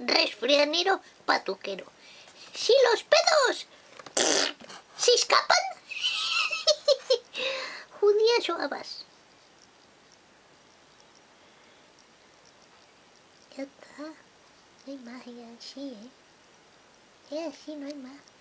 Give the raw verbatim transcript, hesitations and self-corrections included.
Resfrianeropatukero. Si los pedos se escapan, judías o habas. Ya está. No hay más, ya así, ¿eh? Es así, no hay más.